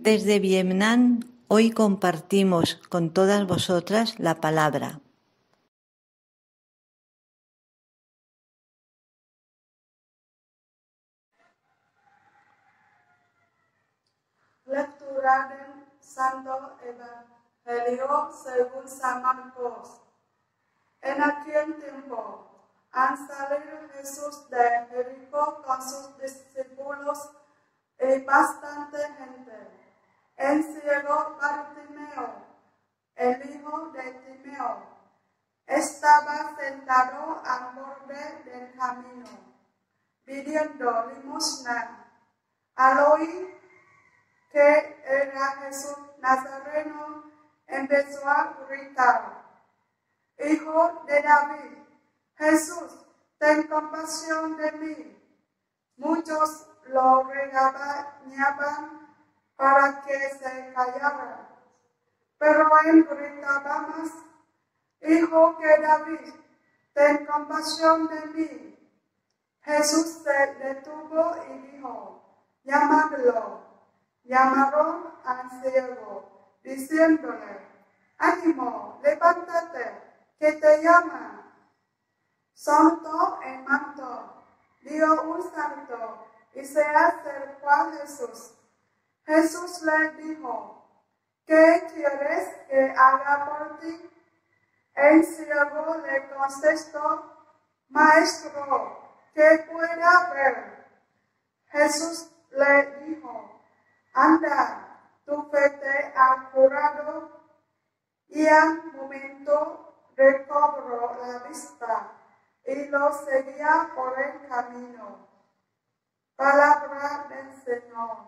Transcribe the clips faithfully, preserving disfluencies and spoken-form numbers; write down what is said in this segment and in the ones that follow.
Desde Vietnam, hoy compartimos con todas vosotras la palabra. Lectura del Santo Evangelio según San Marcos. En aquel tiempo, al salir Jesús de Jericó con sus discípulos y bastante gente, el ciego Bartimeo, el hijo de Timeo, estaba sentado al borde del camino, pidiendo limosna. Al oír que era Jesús Nazareno, empezó a gritar: Hijo de David, Jesús, ten compasión de mí. Muchos lo regañaban para que se callara, pero él gritaba más: Hijo de David, ten compasión de mí. Jesús se detuvo y dijo: Llamadlo. Llamaron al ciego, diciéndole: Ánimo, levántate, que te llama. Soltó el manto, dio un salto y se acercó a Jesús. Jesús le dijo: ¿Qué quieres que haga por ti? El ciego le contestó: Maestro, que pueda ver. Jesús le dijo: Anda, tu fe te ha curado. Y al momento recobró la vista y lo seguía por el camino. Palabra del Señor.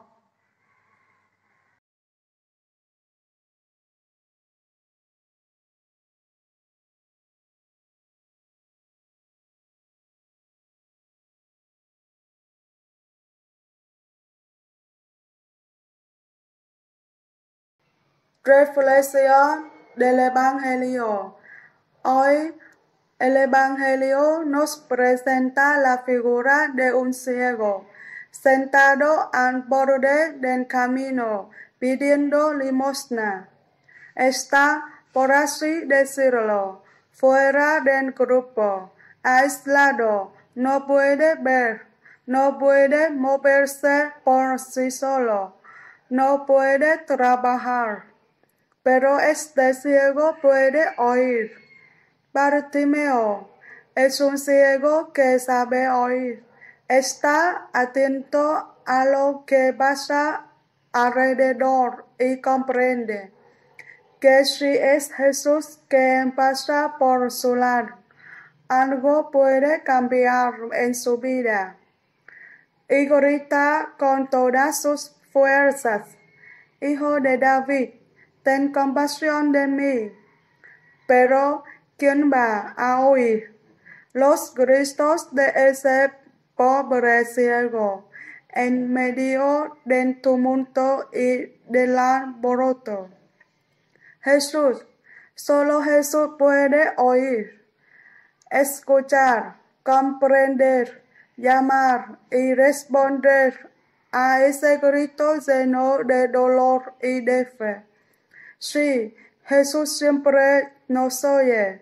Reflexión del Evangelio. Hoy el Evangelio nos presenta la figura de un ciego sentado al borde del camino pidiendo limosna. Está, por así decirlo, fuera del grupo, aislado, no puede ver, no puede moverse por sí solo, no puede trabajar. Pero este ciego puede oír. Bartimeo es un ciego que sabe oír. Está atento a lo que pasa alrededor y comprende que si es Jesús quien pasa por su lado, algo puede cambiar en su vida. Y grita con todas sus fuerzas: Hijo de David, ten compasión de mí. Pero ¿quién va a oír los gritos de ese pobre ciego en medio del tumulto y del alboroto? Jesús, solo Jesús puede oír, escuchar, comprender, llamar y responder a ese grito lleno de dolor y de fe. Sí, Jesús siempre nos oye,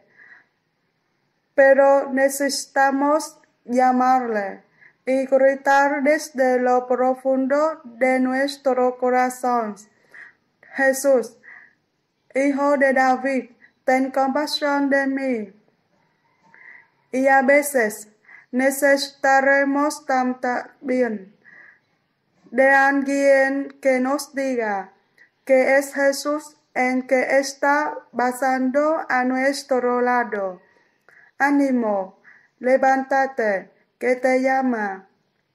pero necesitamos llamarle y gritar desde lo profundo de nuestro corazón: Jesús, Hijo de David, ten compasión de mí. Y a veces necesitaremos también de alguien que nos diga que es Jesús en que está pasando a nuestro lado. Ánimo, levántate, que te llama.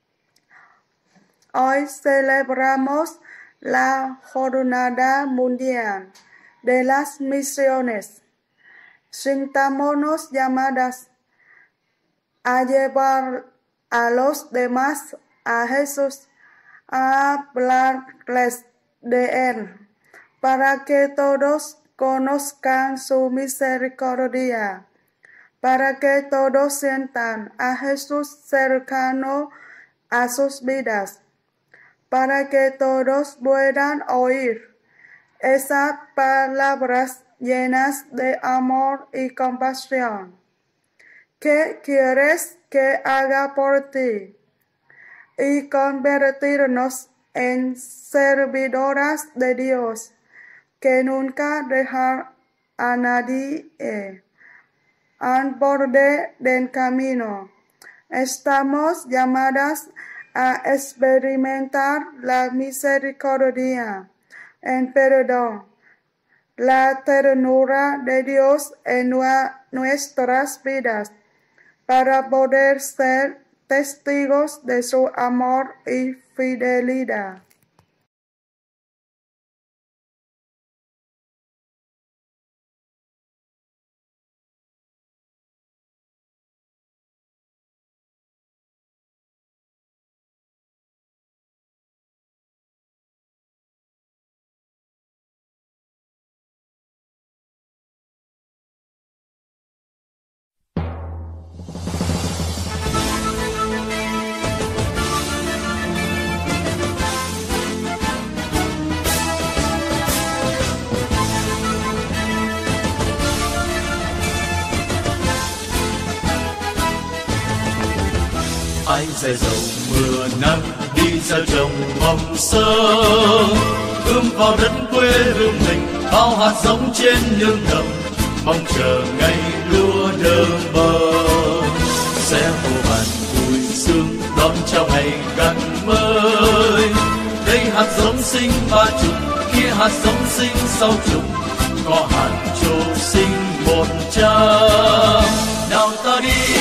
Hoy celebramos la Jornada Mundial de las Misiones. Sintámonos llamadas a llevar a los demás a Jesús, a hablarles de Él, para que todos conozcan su misericordia, para que todos sientan a Jesús cercano a sus vidas, para que todos puedan oír esas palabras llenas de amor y compasión. ¿Qué quieres que haga por ti? Y convertirnos en servidoras de Dios, que nunca dejan a nadie al borde del camino. Estamos llamadas a experimentar la misericordia, el perdón, la ternura de Dios en nuestras vidas, para poder ser testigos de su amor y fidelidad. Ai dài dầu mưa nắng đi ra trồng mầm sơ, ươm vào đất quê hương mình bao hạt giống trên nương đầm, mong chờ ngày lúa đơm bờ. Sẽ vô vàn vui sướng đón chào ngày gặt mới. Đây hạt giống sinh ba chục, kia hạt giống sinh sáu chục, có hạt trổ sinh một trăm. Nào ta đi